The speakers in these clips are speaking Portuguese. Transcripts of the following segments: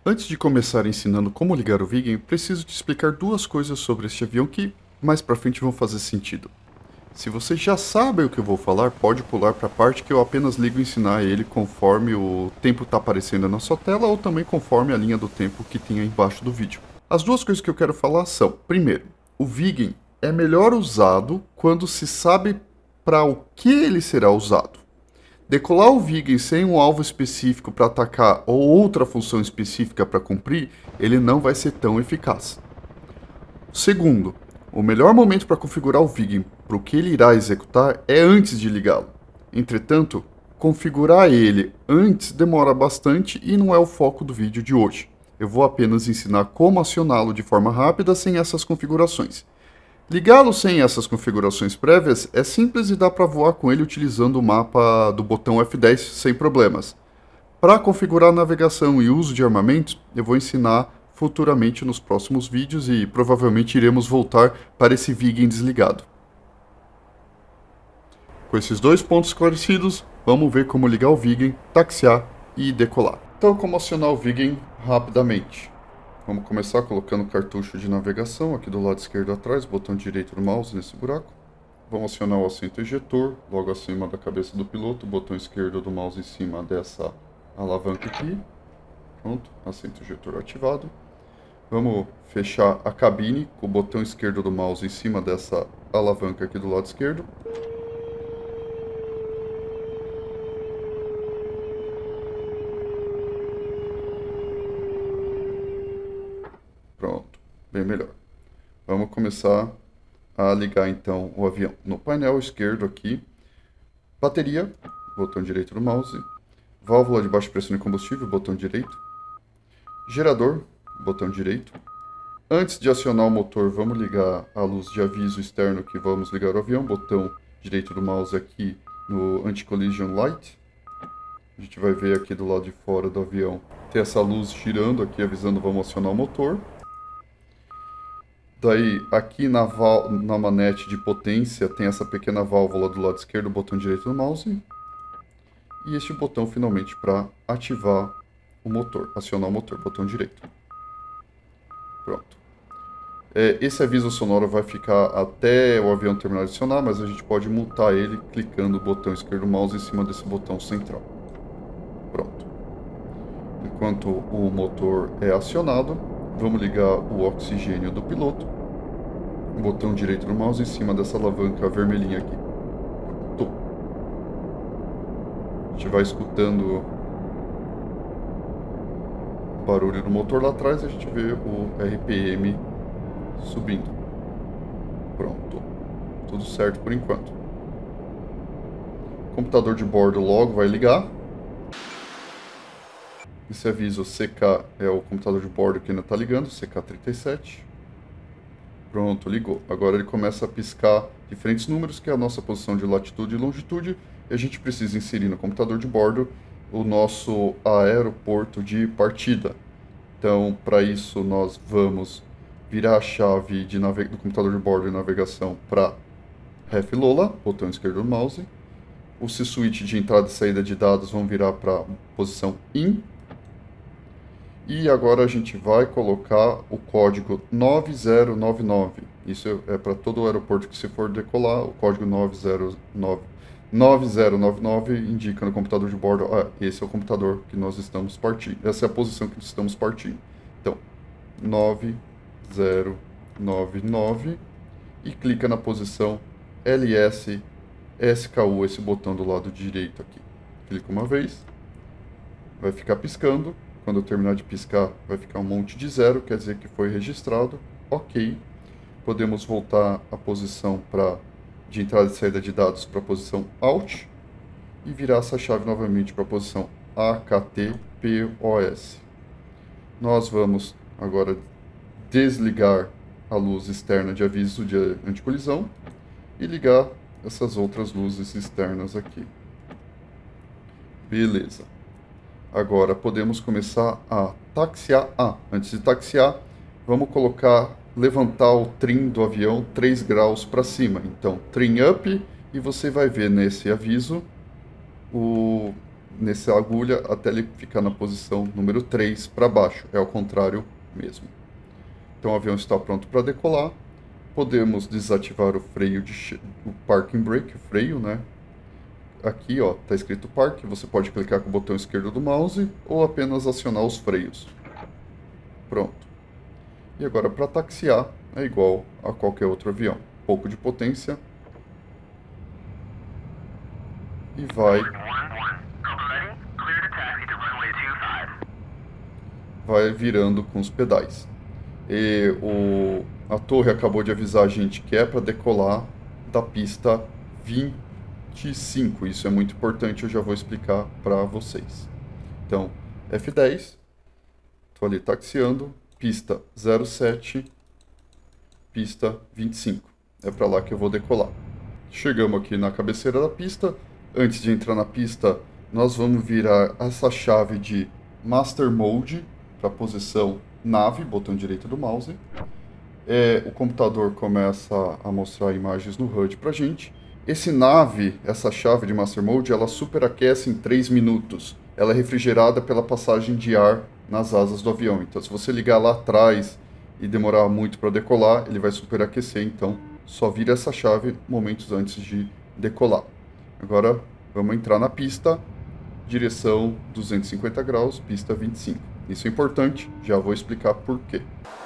Antes de começar ensinando como ligar o Viggen, preciso te explicar duas coisas sobre este avião que mais pra frente vão fazer sentido. Se você já sabe o que eu vou falar, pode pular para a parte que eu apenas ligo ensinar ele conforme o tempo está aparecendo na sua tela ou também conforme a linha do tempo que tem aí embaixo do vídeo. As duas coisas que eu quero falar são, primeiro, o Viggen é melhor usado quando se sabe para o que ele será usado. Decolar o Viggen sem um alvo específico para atacar ou outra função específica para cumprir, ele não vai ser tão eficaz. Segundo, o melhor momento para configurar o Viggen para o que ele irá executar é antes de ligá-lo. Entretanto, configurar ele antes demora bastante e não é o foco do vídeo de hoje. Eu vou apenas ensinar como acioná-lo de forma rápida sem essas configurações. Ligá-lo sem essas configurações prévias é simples e dá para voar com ele utilizando o mapa do botão F10 sem problemas. Para configurar a navegação e uso de armamentos, eu vou ensinar futuramente nos próximos vídeos e provavelmente iremos voltar para esse Viggen desligado. Com esses dois pontos esclarecidos, vamos ver como ligar o Viggen, taxiar e decolar. Então, como acionar o Viggen rapidamente? Vamos começar colocando o cartucho de navegação aqui do lado esquerdo atrás, botão direito do mouse nesse buraco. Vamos acionar o assento ejetor, logo acima da cabeça do piloto, botão esquerdo do mouse em cima dessa alavanca aqui. Pronto, assento ejetor ativado. Vamos fechar a cabine com o botão esquerdo do mouse em cima dessa alavanca aqui do lado esquerdo. Pronto, bem melhor. Vamos começar a ligar então o avião. No painel esquerdo aqui, bateria, botão direito do mouse. Válvula de baixa pressão de combustível, botão direito. Gerador, botão direito. Antes de acionar o motor, vamos ligar a luz de aviso externo que vamos ligar o avião, botão direito do mouse aqui no Anti-Collision Light. A gente vai ver aqui do lado de fora do avião, tem essa luz girando aqui avisando vamos acionar o motor. Daí aqui na manete de potência tem essa pequena válvula do lado esquerdo, botão direito do mouse. E este botão finalmente para ativar o motor, acionar o motor, botão direito. Pronto. Esse aviso sonoro vai ficar até o avião terminar de acionar, mas a gente pode mutar ele clicando o botão esquerdo do mouse em cima desse botão central. Pronto. Enquanto o motor é acionado, vamos ligar o oxigênio do piloto. Botão direito do mouse em cima dessa alavanca vermelhinha aqui. Pronto. A gente vai escutando o barulho do motor lá atrás e a gente vê o RPM subindo. Pronto. Tudo certo por enquanto. O computador de bordo logo vai ligar. Esse aviso CK é o computador de bordo que ainda está ligando, CK37. Pronto, ligou. Agora ele começa a piscar diferentes números, que é a nossa posição de latitude e longitude. E a gente precisa inserir no computador de bordo o nosso aeroporto de partida. Então, para isso, nós vamos virar a chave do computador de bordo de navegação para Ref Lola, botão esquerdo do mouse. O C-Switch de entrada e saída de dados vão virar para posição IN. E agora a gente vai colocar o código 9099. Isso é para todo o aeroporto que se for decolar. O código 9099 indica no computador de bordo, esse é o computador que nós estamos partindo. Essa é a posição que estamos partindo. Então, 9099 e clica na posição LS SKU, esse botão do lado direito aqui. Clica uma vez, vai ficar piscando. Quando eu terminar de piscar, vai ficar um monte de zero, quer dizer que foi registrado. Ok. Podemos voltar a posição de entrada e saída de dados para a posição Alt e virar essa chave novamente para a posição AKTPOS. Nós vamos agora desligar a luz externa de aviso de anticolisão e ligar essas outras luzes externas aqui. Beleza. Agora podemos começar a taxiar. Antes de taxiar, vamos levantar o trim do avião 3 graus para cima. Então, trim up, e você vai ver nesse aviso nessa agulha até ele ficar na posição número 3 para baixo. É ao contrário mesmo. Então o avião está pronto para decolar. Podemos desativar o freio o parking brake, o freio, né? Aqui, ó, tá escrito park. Você pode clicar com o botão esquerdo do mouse ou apenas acionar os freios. Pronto. E agora para taxiar é igual a qualquer outro avião. Um pouco de potência. E vai virando com os pedais. E a torre acabou de avisar a gente que é para decolar da pista 25. Isso é muito importante, eu já vou explicar para vocês. Então, F10, estou ali taxiando, pista 07, pista 25. É para lá que eu vou decolar. Chegamos aqui na cabeceira da pista. Antes de entrar na pista, nós vamos virar essa chave de Master Mode para a posição nave, botão direito do mouse. O computador começa a mostrar imagens no HUD para a gente. Essa chave de Master Mode, ela superaquece em 3 minutos. Ela é refrigerada pela passagem de ar nas asas do avião. Então, se você ligar lá atrás e demorar muito para decolar, ele vai superaquecer. Então, só vira essa chave momentos antes de decolar. Agora, vamos entrar na pista, direção 250 graus, pista 25. Isso é importante, já vou explicar por quê.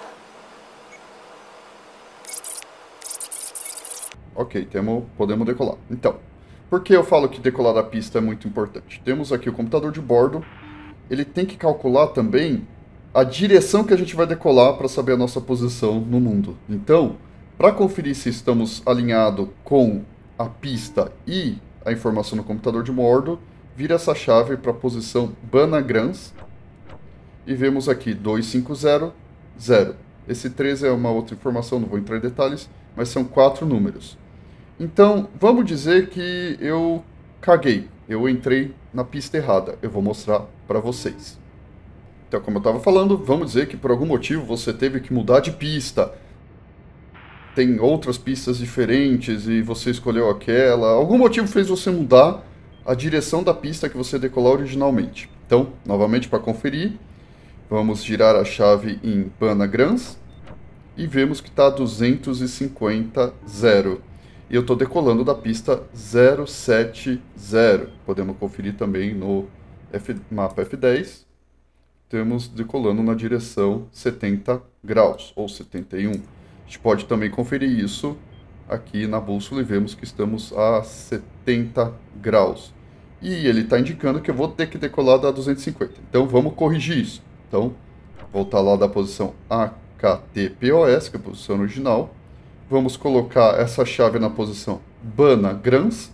Ok, podemos decolar. Então, por que eu falo que decolar da pista é muito importante? Temos aqui o computador de bordo, ele tem que calcular também a direção que a gente vai decolar para saber a nossa posição no mundo. Então, para conferir se estamos alinhados com a pista e a informação no computador de bordo, vira essa chave para a posição Banagrams e vemos aqui 2500. Esse 13 é uma outra informação, não vou entrar em detalhes, mas são 4 números. Então, vamos dizer que eu caguei, eu entrei na pista errada, eu vou mostrar para vocês. Então, como eu estava falando, vamos dizer que por algum motivo você teve que mudar de pista. Tem outras pistas diferentes e você escolheu aquela. Algum motivo fez você mudar a direção da pista que você decolou originalmente. Então, novamente para conferir, vamos girar a chave em Banagrams e vemos que está 250, 0. E eu estou decolando da pista 070. Podemos conferir também no mapa F10. Temos decolando na direção 70 graus, ou 71. A gente pode também conferir isso aqui na bússola e vemos que estamos a 70 graus. E ele está indicando que eu vou ter que decolar da 250. Então vamos corrigir isso. Então, voltar lá da posição AKTPOS, que é a posição original. Vamos colocar essa chave na posição Banagrams.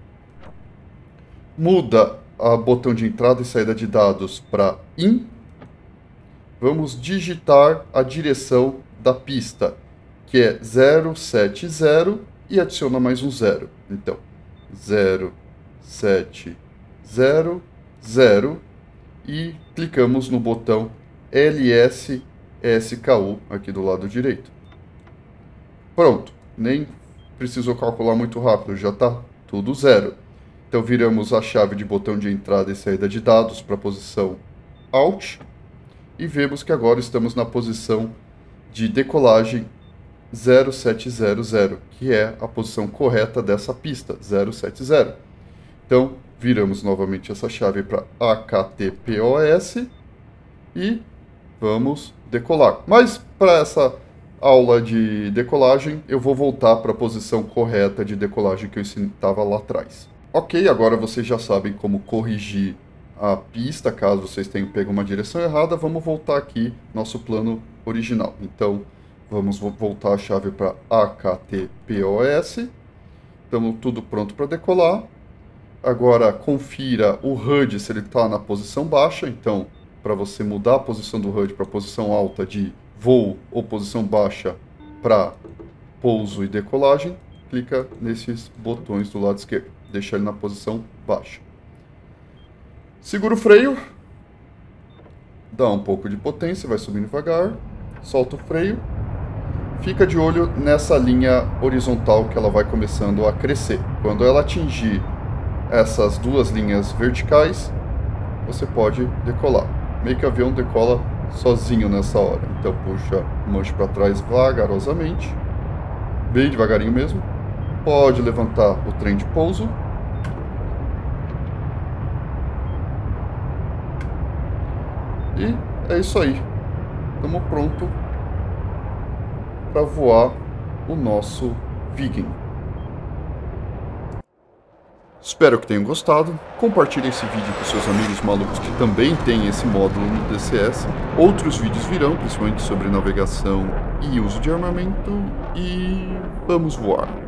Muda o botão de entrada e saída de dados para IN. Vamos digitar a direção da pista, que é 070, e adiciona mais um 0. Então, 070, 0, e clicamos no botão LSSKU aqui do lado direito. Pronto, nem precisou calcular muito rápido, já está tudo 0. Então viramos a chave de botão de entrada e saída de dados para a posição Alt, e vemos que agora estamos na posição de decolagem 0700, que é a posição correta dessa pista, 070. Então, viramos novamente essa chave para AKTPOS e vamos decolar. Mas para essa aula de decolagem, eu vou voltar para a posição correta de decolagem que eu estava lá atrás. Ok, agora vocês já sabem como corrigir a pista, caso vocês tenham pego uma direção errada. Vamos voltar aqui nosso plano original. Então, vamos voltar a chave para AKTPOS. Estamos tudo pronto para decolar. Agora, confira o HUD se ele está na posição baixa. Então, para você mudar a posição do HUD para a posição alta de voo ou posição baixa para pouso e decolagem, clica nesses botões do lado esquerdo. Deixa ele na posição baixa. Segura o freio. Dá um pouco de potência, vai subindo devagar. Solta o freio. Fica de olho nessa linha horizontal que ela vai começando a crescer. Quando ela atingir essas duas linhas verticais, você pode decolar. Meio que o avião decola sozinho nessa hora. Então puxa o manche para trás vagarosamente, bem devagarinho mesmo. Pode levantar o trem de pouso. E é isso aí. Estamos pronto para voar o nosso Viking. Espero que tenham gostado. Compartilhe esse vídeo com seus amigos malucos que também têm esse módulo no DCS. Outros vídeos virão, principalmente sobre navegação e uso de armamento. E vamos voar.